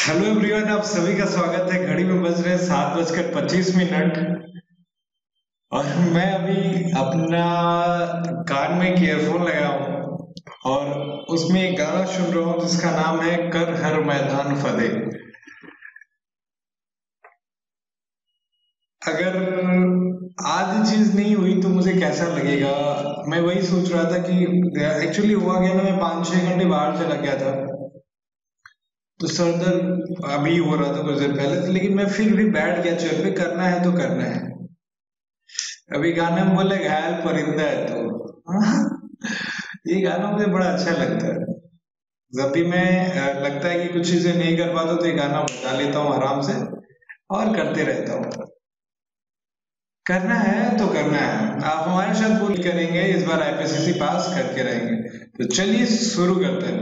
Hello everyone, आप सभी का स्वागत है। घड़ी में बज रहे 7:25 और मैं अभी अपना कान में ईयरफोन लगाया हूँ और उसमें एक गाना सुन रहा हूँ जिसका नाम है कर हर मैदान फतेह। अगर आज ये चीज नहीं हुई तो मुझे कैसा लगेगा, मैं वही सोच रहा था कि एक्चुअली हुआ गया ना, मैं 5-6 घंटे बाहर चला गया था तो सर दर्द अभी हो रहा था कुछ देर पहले, लेकिन मैं फिर भी बैठ गया चेयर पे। करना है तो करना है। अभी गाने में बोले घायल परिंदा है तो ये गाना मुझे बड़ा अच्छा लगता है। जब भी मैं लगता है कि कुछ चीजें नहीं कर पाता तो ये गाना बजा लेता हूँ आराम से और करते रहता हूँ। करना है तो करना है। आप हमारे साथ बोल करेंगे, इस बार आईपीसीसी पास करके रहेंगे। तो चलिए शुरू करते हैं।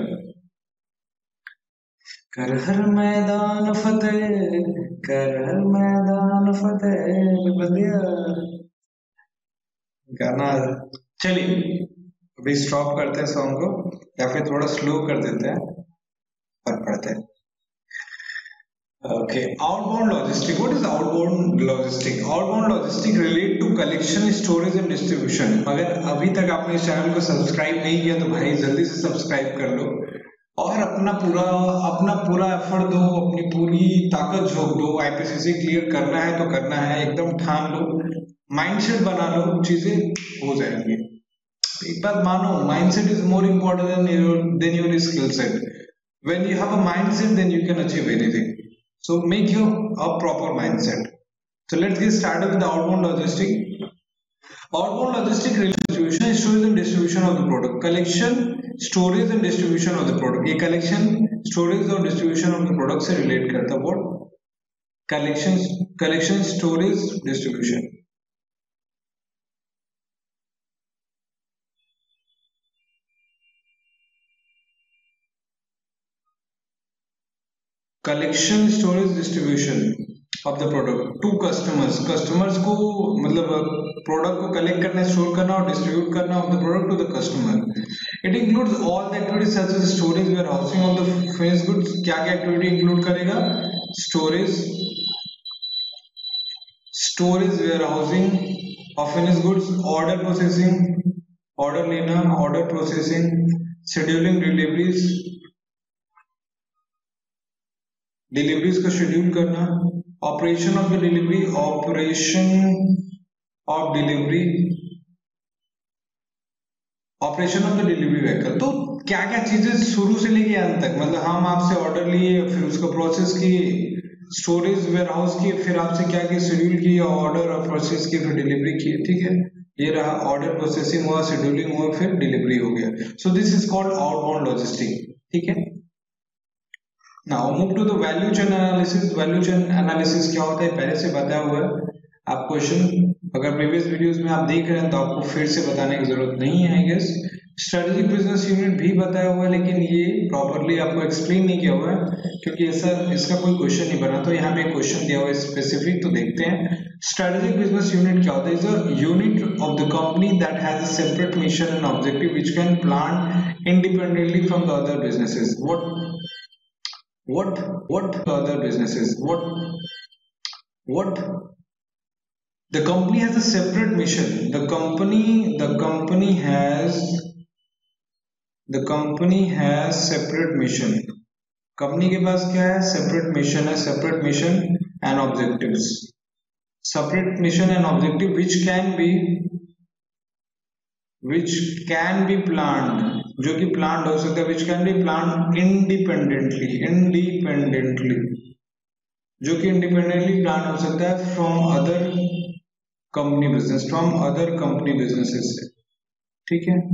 कर हर मैदान फतेह, कर हर मैदान फतेह बंदिया गाना। चलिए अभी स्टॉप करते हैं सॉन्ग को या फिर थोड़ा स्लो कर देते हैं, फर्क पड़ता है। Okay, outbound logistic. What is outbound logistic? Outbound logistic relate to collection, storage and distribution. अगर अभी तक आपने इस चैनल को सब्सक्राइब नहीं किया तो भाई जल्दी से सब्सक्राइब कर लो और अपना पूरा एफर्ट दो, अपनी पूरी ताकत झोंक दो। आईपीसीसी क्लियर करना है तो करना है, एकदम ठान लो, माइंडसेट बना लो, चीजें हो जाएंगी। एक बात मानो, mindset is more important than your skill set. When you have a mindset, then you can achieve anything. So make your a proper mindset. So let's get started with the outbound logistic. Outbound logistic distribution, storage and distribution of the product. Collection, storage and distribution of the product. ये collection, storage और distribution of the product से relate करता है। What? Collection, storage, distribution. Collection, storage, distribution of the product to customers को, मतलब product को collect करना, store करना और डिस्ट्रीब्यूट करना of the product to the customer. It includes all the activities such as storage, warehousing of the finished goods. क्या क्या activity include करेगा? Storage, warehousing of finished goods, order processing, order लेना, order processing, scheduling deliveries का schedule करना, operation of delivery vehicle. तो क्या क्या चीजें शुरू से लेके अंत तक, मतलब हम आपसे ऑर्डर लिए, फिर उसको प्रोसेस किए, स्टोरेज वेयर हाउस किए, फिर आपसे क्या क्या शेड्यूल किया, ऑर्डर और प्रोसेस किए, फिर डिलीवरी किए। ठीक है, ये रहा ऑर्डर, प्रोसेसिंग हुआ, शेड्यूलिंग हुआ, फिर डिलीवरी हो गया। So this is called outbound logistic. ठीक है, Now move to the value chain analysis. Value chain analysis क्या होता है पहले से बताया हुआ है। आप क्वेश्चन अगर प्रीवियस वीडियोस में आप देख रहे हैं तो आपको फिर से बताने की जरूरत नहीं है। I guess strategic business unit भी बताया हुआ है, लेकिन ये प्रॉपर्ली आपको एक्सप्लेन नहीं किया हुआ है क्योंकि इसका कोई क्वेश्चन नहीं बना। तो यहाँ पे क्वेश्चन दिया हुआ है स्पेसिफिक, तो देखते हैं। स्ट्रेटेजिक बिजनेस यूनिट क्या होता है? Is a unit of the company that has a separate mission and objective which can plan independently from the other businesses. What other businesses? What? The company has a separate mission. The company has separate mission. Company के पास क्या है? Separate mission है, separate mission and objectives. Separate mission and objective which can be planned, जो कि plan हो सकता है, which can be planned independently, जो कि इंडिपेंडेंटली प्लान हो सकता है from other company businesses से। ठीक है,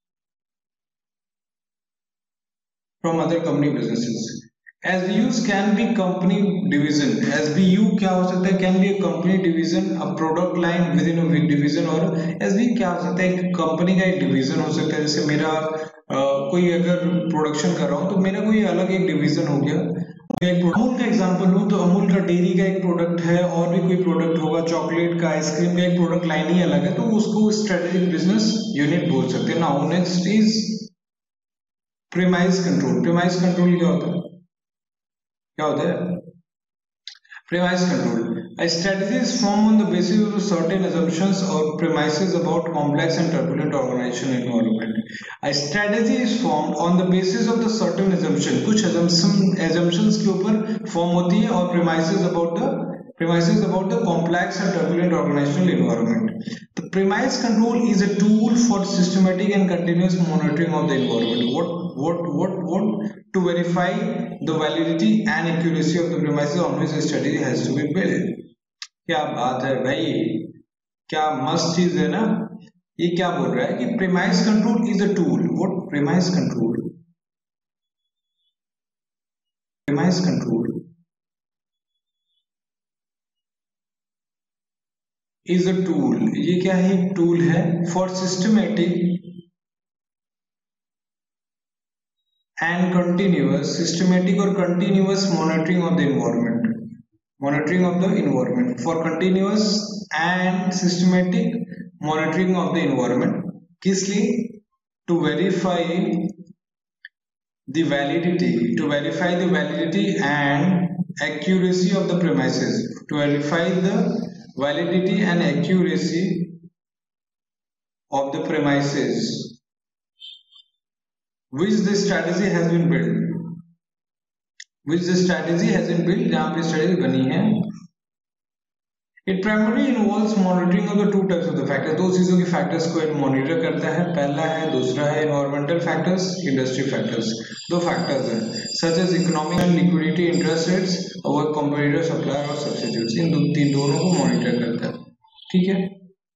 from other company businesses। SBUs can be company division। SBU क्या हो सकता है? Can be a company division, a product line within a big division। और SBU क्या हो सकता है? एक कंपनी का एक डिवीजन हो सकता है। जैसे मेरा कोई अगर प्रोडक्शन कर रहा हूँ तो मेरा कोई अलग एक डिवीजन हो गया। अमूल का एग्जांपल लूं तो अमूल का डेयरी का एक प्रोडक्ट है और भी कोई प्रोडक्ट होगा, चॉकलेट का, आइसक्रीम का एक प्रोडक्ट लाइन ही अलग है, तो उसको स्ट्रेटेजिक बिजनेस यूनिट बोल सकते हैं। Now next is premise control. Premise control क्या होता है? क्या होता है? Premise control. A strategy is formed on the basis of certain assumptions or premises about complex and turbulent organization environment. A strategy is formed on the basis of the certain assumption. कुछ assumptions के ऊपर form होती है और premises about the complex and turbulent organizational environment. The premise control is a tool for systematic and continuous monitoring of the environment. What to verify the validity and accuracy of the premises on which a strategy has to be built. क्या बात है भाई, क्या मस्त चीज है ना। ये क्या बोल रहा है कि premise control is a tool. What premise control? Premise control is a tool. ये क्या है? टूल है for systematic and systematic or continuous monitoring of the environment, for continuous and systematic monitoring of the environment. किस लिए? to verify the validity and accuracy of the premises, to verify the validity and accuracy of the premises which the strategy has been built, जहां पे strategy बनी है. It primarily involves monitoring of the two types of the factors. दो चीजों की factors को monitor करता है. पहला है, दूसरा है environmental factors, industry factors. दो factors हैं such as economic and liquidity, interest rates, our competitor, supplier और substitutes. इन दोनों को मॉनिटर करता है. ठीक है.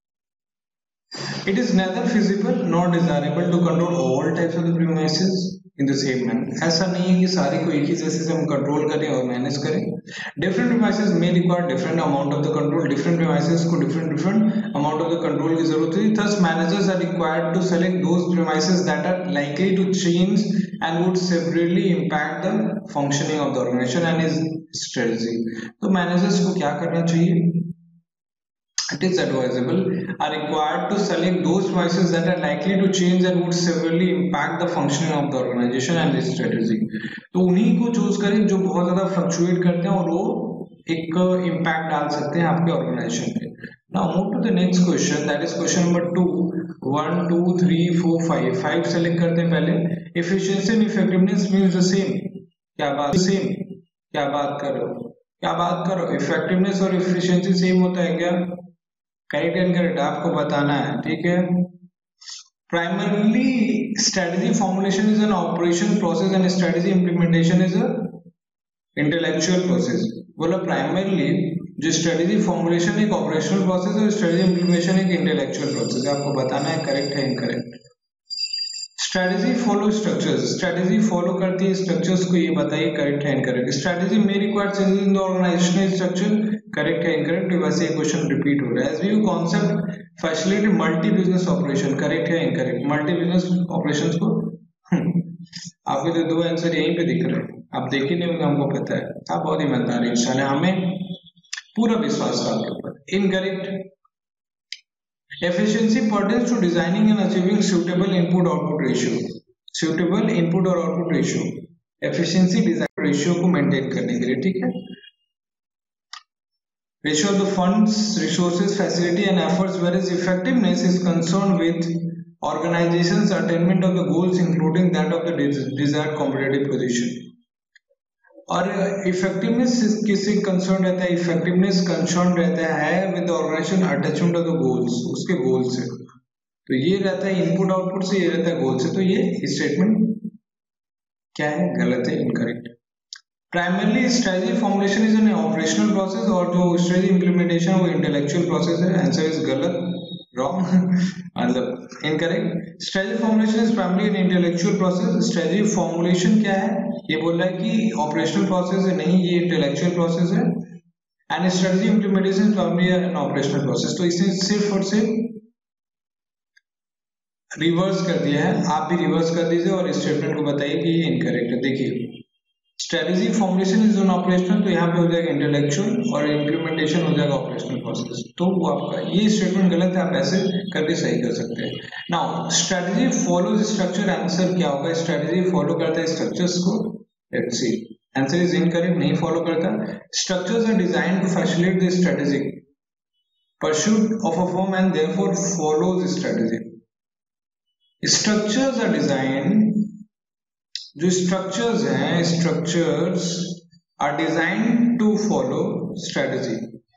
It is neither feasible nor desirable to control all types of the premises in the same manner. ऐसा नहीं है कि सारी को एक ही जैसे से हम कंट्रोल करें और मैनेज करें. Different premises may require different amount of the control. Different premises को different amount of the control की जरूरत है. Thus managers are required to select those premises that are likely to change and would severely impact the functioning of the organization and its strategy. तो managers को क्या करना चाहिए? It is advisable are required to select those premises that are likely to change and would severely impact the functioning of the organization and its strategy. तो उन्हीं को choose करें जो बहुत ज्यादा फ्लक्चुएट करते हैं और वो एक इम्पैक्ट डाल सकते हैं आपके ऑर्गेनाइजेशन पे. Now move to the next question, that is question number 2. 1 2 3 4 5 select करते हैं पहले. Efficiency and effectiveness means the same. क्या बात करो. Effectiveness और efficiency सेम होता है क्या? करेक्ट एंड करेक्ट आपको बताना है. ठीक है. Primarily strategy formulation is an operation process and strategy implementation is a intellectual process. बोला प्राइमरली जो स्ट्रेटजी फॉर्मुलेशन एक ऑपरेशनल प्रोसेस है और स्ट्रेटजी इंप्लीमेंटेशन एक इंटेलेक्चुअल प्रोसेस है. आपको बताना है करेक्ट है incorrect. Strategy follow structures. Strategy follow करती है स्ट्रक्चर्स को. ये बताइए करेक्ट है इनकरेक्ट. स्ट्रेटजी में required changes in the organisational structure. Correct है इनकरेक्ट. वैसे ये क्वेश्चन रिपीट हो रहा है. SBU concept facilitate multi business operation. Correct है इनकरेक्ट. मल्टी बिजनेस ऑपरेशंस को आपके तो दो आंसर यहीं पे दिख रहे हैं. आप देखे नहीं होंगे, हमको पता है. आप बहुत ईमानदार इंसान है, हमें पूरा विश्वास था आपके ऊपर. Incorrect. Efficiency pertains to designing and achieving suitable input-output ratio. Efficiency design ratio को maintain करने के लिए. ठीक है. Ratio of the funds, resources, facility and efforts, whereas effectiveness is concerned with organization's attainment of the goals, including that of the desired competitive position. और effectiveness किससे concern रहता है? इफेक्टिवनेस कंसर्न रहता है with the organisation attachment of the goals, उसके goal से. तो ये रहता है इनपुट आउटपुट से, ये रहता है गोल से. तो ये स्टेटमेंट क्या है? गलत है, incorrect. Primarily strategy formulation is an operational process और जो स्ट्रेटजी इंप्लीमेंटेशन वो इंटेलेक्चुअल प्रोसेस है. आंसर इज गलत, रॉन्ग, मतलब incorrect. Strategy formulation is primarily an intellectual process. Strategy formulation क्या है? ये बोल रहा है कि ऑपरेशनल प्रोसेस है, नहीं, ये इंटेलेक्चुअल प्रोसेस है. And strategy implementation is primarily an operational process. तो इसने सिर्फ और सिर्फ रिवर्स कर दिया है. आप भी रिवर्स कर दीजिए और स्टेटमेंट को बताइए कि ये इनकरेक्ट है. देखिए, strategy formulation is on operational, तो यहाँ पे हो जाएगा इंटेलेक्चुअल और इम्प्लीमेंटेशन हो जाएगा ऑपरेशनल प्रोसेस. तो वो आपका ये स्टेटमेंट गलत है, आप ऐसे करके सही कर सकते हैं. Now strategy follows structure. Answer क्या होगा? स्ट्रेटजी फॉलो करता है स्ट्रक्चर्स को. Let's see. Answer is incorrect, नहीं फॉलो करता। Structures are design to facilitate the strategic pursuit of a firm and therefore follows strategy. Structures are designed, जो structures हैं, structures are designed to follow strategy.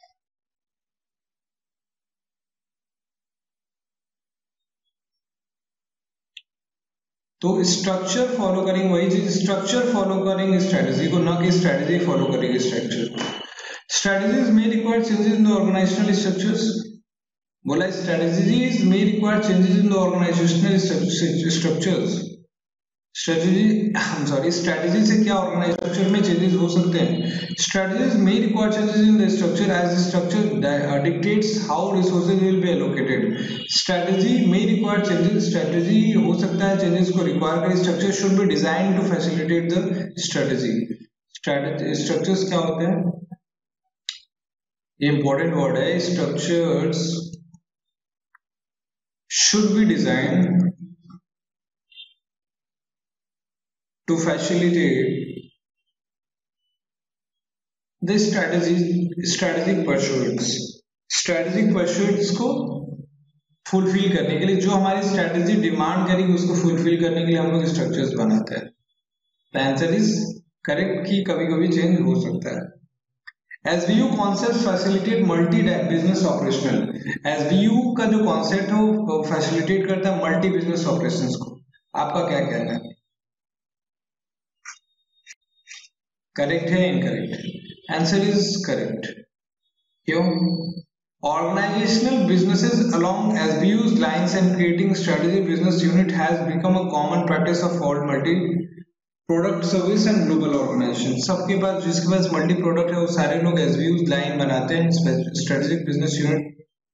तो structure follow करेंगे, वही चीज structure follow करेंगे strategy को, ना कि स्ट्रेटेजी फॉलो करेंगे स्ट्रक्चर। स्ट्रेटेजीज में require changes in the organisational structures, बोला स्ट्रेटेजीज में require changes in the organisational structures. Strategy से क्या ऑर्गेनाइज स्ट्रक्चर में चेंजेस हो सकते हैं? स्ट्रेटेजीज में require changes in the structure as the structure dictates how resources will be allocated. Strategy में रिक्वायर चेंजेस, स्ट्रेटेजी हो सकता है चेंजेस को रिक्वायर करे, structure should be design to facilitate the strategy. Structures क्या होते हैं? ये इंपॉर्टेंट वर्ड है, structures should be designed to facilitate the strategic pursuits। strategic pursuits को फुलफिल करने के लिए, जो हमारी स्ट्रेटेजी डिमांड करेगी उसको फुलफिल करने के लिए हम लोग स्ट्रक्चर्स बनाते हैं। द आंसर इज करेक्ट कि कभी कभी चेंज हो सकता है। SBU concept facilitate multi business operational. SBU का जो कॉन्सेप्ट है वो फैसिलिटेट करता है मल्टी बिजनेस ऑपरेशंस को। आपका क्या कहना है? करेक्ट है इनकरेक्ट? Answer is correct. क्यों? Organizational businesses along SBU's lines and creating strategic business unit has become a common practice of all multi product service and global organisation. सबके पास, जिसके पास मल्टी प्रोडक्ट है वो सारे लोग एसबीयू लाइन बनाते हैं, strategic business unit.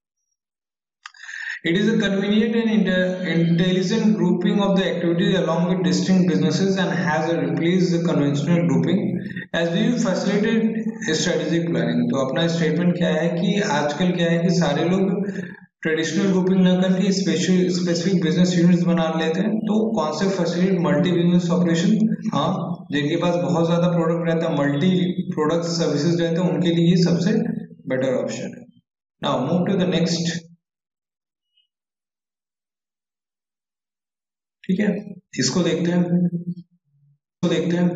It is a convenient and intelligent grouping of the activities along with distinct businesses and has replace the conventional grouping. SBU facilitate strategic planning. तो अपना statement क्या है कि आजकल क्या है कि सारे लोग ट्रेडिशनल ग्रुपिंग न करके स्पेसिफिक बिजनेस यूनिट्स बना लेते हैं। तो concept facilitate multi business operation. हाँ, जिनके पास बहुत ज्यादा प्रोडक्ट रहता है, मल्टी प्रोडक्ट सर्विसेज रहते हैं, उनके लिए सबसे बेटर ऑप्शन है। Now move to the next. ठीक है, इसको देखते हैं।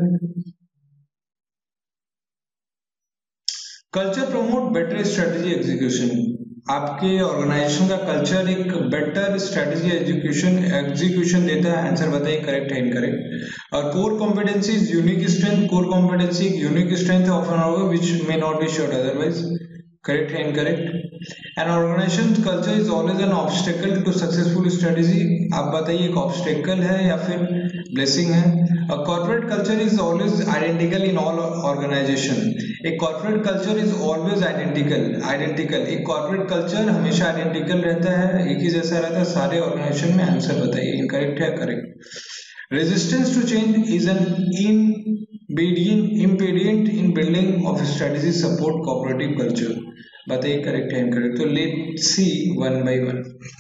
Culture promote better strategy execution. आपके ऑर्गेनाइजेशन का कल्चर एक बेटर स्ट्रेटेजी एग्जीक्यूशन देता है। आंसर बताइए करेक्ट है इनकरेक्ट? और core competency is unique strength. Core competency एक यूनिक स्ट्रेंथ है ऑफन होगा which may not be sure otherwise. Correct है incorrect? An organisation culture is always an obstacle to successful strategy. आप बताइए एक ऑब्स्टेकल है या फिर ब्लेसिंग है? A corporate culture is always identical in all organisation. एक corporate culture is always identical. एक कॉर्पोरेट कल्चर हमेशा आइडेंटिकल रहता है, एक ही जैसा रहता है सारे ऑर्गेनाइजेशन में। आंसर बताइए इनकरेक्ट है correct? Resistance to change is an impedient in building of strategy support cooperative culture। बताइए करेक्ट है इनकरेक्ट? तो let's see one by one.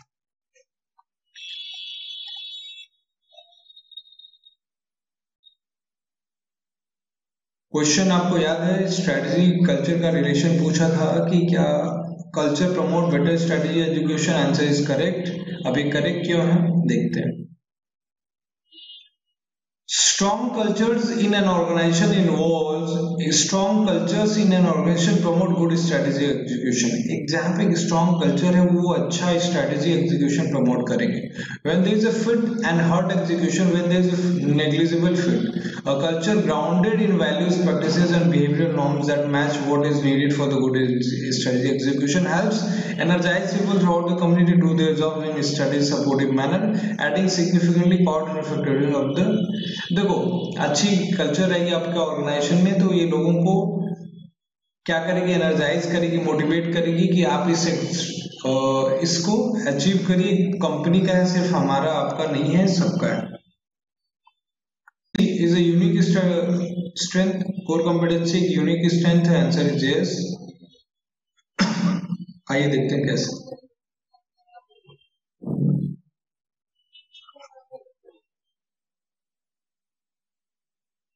Question आपको याद है, स्ट्रेटेजी कल्चर का रिलेशन पूछा था कि क्या culture promote better strategy education. Answer is correct. अभी करेक्ट क्यों है देखते हैं। Strong cultures in an organization promote good strategy execution। एक जहाँ पे strong culture है वो अच्छा strategy execution promote करेंगे। When there is a fit and hurt execution, when there is a negligible fit, a culture grounded in values, practices and behavioral norms that match what is needed for the good strategy execution helps energize people throughout the community to do their job in a strategy supportive manner, adding significantly power and effectiveness of the। देखो, अच्छी culture रहेगी आपके organisation में तो ये लोगों को क्या करेगी? एनर्जाइज करेगी, मोटिवेट करेगी कि आप इसको अचीव करिए। कंपनी का है, सिर्फ हमारा आपका नहीं है, सबका है। Is a unique strength. Core competency एक यूनिक स्ट्रेंथ है। Answer is yes. आइए देखते हैं कैसे।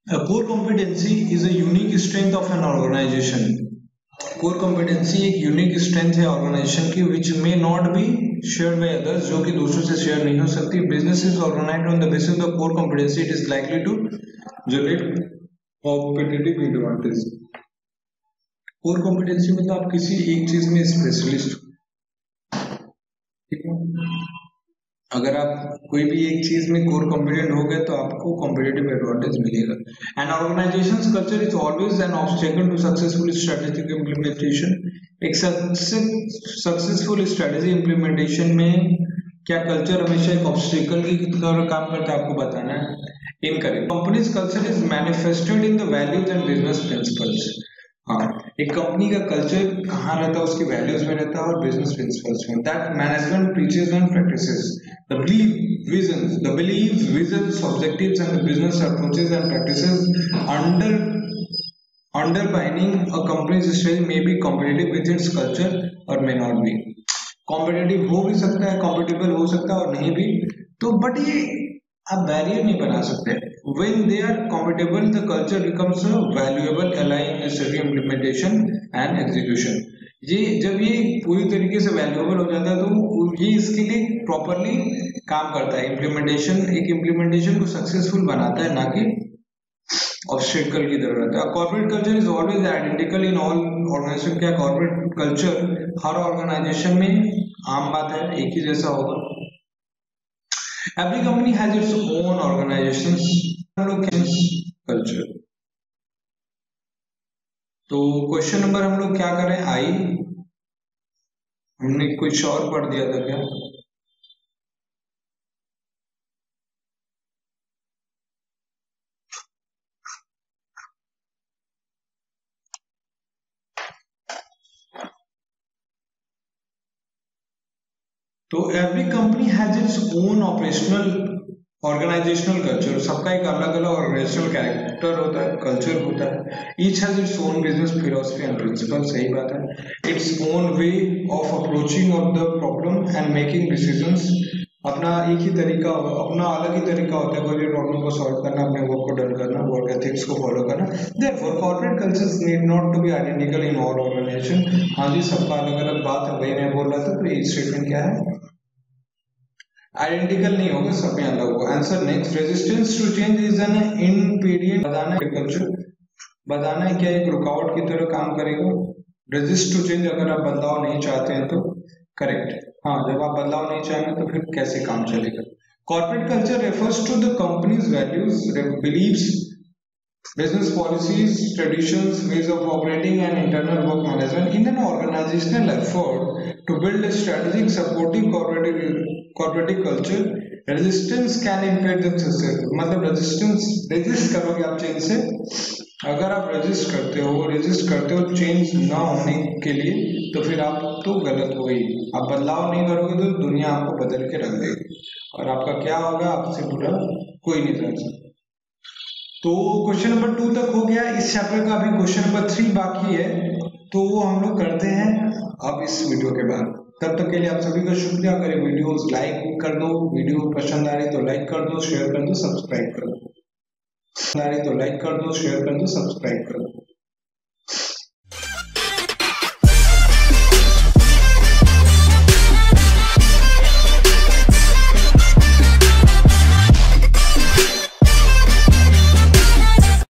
A core competency is a unique strength of an organization. Core competency एक यूनिक स्ट्रेंथ है ऑर्गेनाइजेशन की which may not be shared by others, जो कि दूसरों से शेयर नहीं हो सकती. Business is organised on the basis of core competency. It is likely to generate competitive advantage. Core competency मतलब आप किसी एक चीज में स्पेशलिस्ट, ठीक है. अगर आप कोई भी एक चीज में कोर कॉम्पिटेंट हो गए तो आपको कॉम्पिटिटिव एडवांटेज मिलेगा. And organisation's culture is always an obstacle to successful strategic implementation. एक सक्सेसफुल स्ट्रेटेजी इम्प्लीमेंटेशन में क्या कल्चर हमेशा एक ऑब्स्टेकल की तरह काम करता है, आपको बताना है. Incorrect. Company's culture is manifested in the values and business principles. हाँ, एक कंपनी का कल्चर कहाँ रहता है, उसकी वैल्यूज में रहता है और बिजनेस प्रिंसिपल्स में. That management preaches and practices the beliefs, visions, objectives and the business approaches and practices underpinning a company's strategy may be competitive with its culture or may not be. Competitive हो भी सकता है, compatible हो सकता है और नहीं भी. तो बट ये आप बैरियर नहीं बना सकते. When they are compatible, the culture becomes a valuable ally in strategy implementation and execution. ये जब ये पूरी तरीके से वैल्यूएबल हो जाता है तो ये इसके लिए प्रॉपरली काम करता है. इम्प्लीमेंटेशन को सक्सेसफुल बनाता है, ना कि ऑब्स्टेकल की तरह रहता है. Corporate culture is always identical in all organisation. क्या कॉर्पोरेट कल्चर हर ऑर्गेनाइजेशन में आम बात है, एक ही जैसा होगा. Every company has its own organisation culture. तो क्वेश्चन नंबर हम लोग क्या करें, आई हमने कुछ और पढ़ दिया था क्या. तो every company has its own organisational culture. सबका एक अलग अलग ऑर्गेनाइजेशनल कैरेक्टर होता है, कल्चर होता है. Each has its own business philosophy and principle. सही बात है. Its own way of approaching of the problem and making decisions. अपना एक ही तरीका, अपना अलग ही तरीका होता है कोई भी प्रॉब्लम को सॉल्व करना, अपने वर्क को डन करना, वर्क एथिक्स को फॉलो करना. Therefore corporate cultures need not to be identical in all organisation. हाँ जी, सबका अलग अलग बात है, वही मैं बोल रहा था. तो ये स्टेटमेंट क्या है, आइडेंटिकल नहीं होगा, सब में अलग होगा. Answer next. Resistance to change is an impediment. बताना है क्या एक रुकावट की तरह काम करेगा. रेजिस्ट टू चेंज, अगर आप बदलाव नहीं चाहते हैं तो. करेक्ट. हाँ, जब आप बदलाव नहीं चाहेंगे तो फिर कैसे काम चलेगा. Corporate culture refers to the company's values, believes, business policies, traditions, ways of operating and internal work management in an organizational effort to build a strategic supporting corporate culture. Resistance can impact the success. मतलब resist करोगे आप change से. अगर आप resist करते हो change ना होने के लिए, तो फिर आप तो गलत हो गई. आप बदलाव नहीं करोगे तो दुनिया आपको बदल के रख देगी और आपका क्या होगा, आपसे बुरा कोई नहीं कर सकता. तो क्वेश्चन नंबर 2 तक हो गया. इस चैप्टर का अभी क्वेश्चन नंबर 3 बाकी है, तो वो हम लोग करते हैं अब इस वीडियो के बाद. तब तक के लिए आप सभी का शुक्रिया. करें वीडियोस लाइक कर दो, वीडियो पसंद आ रही तो लाइक कर दो, शेयर कर दो, सब्सक्राइब कर दो.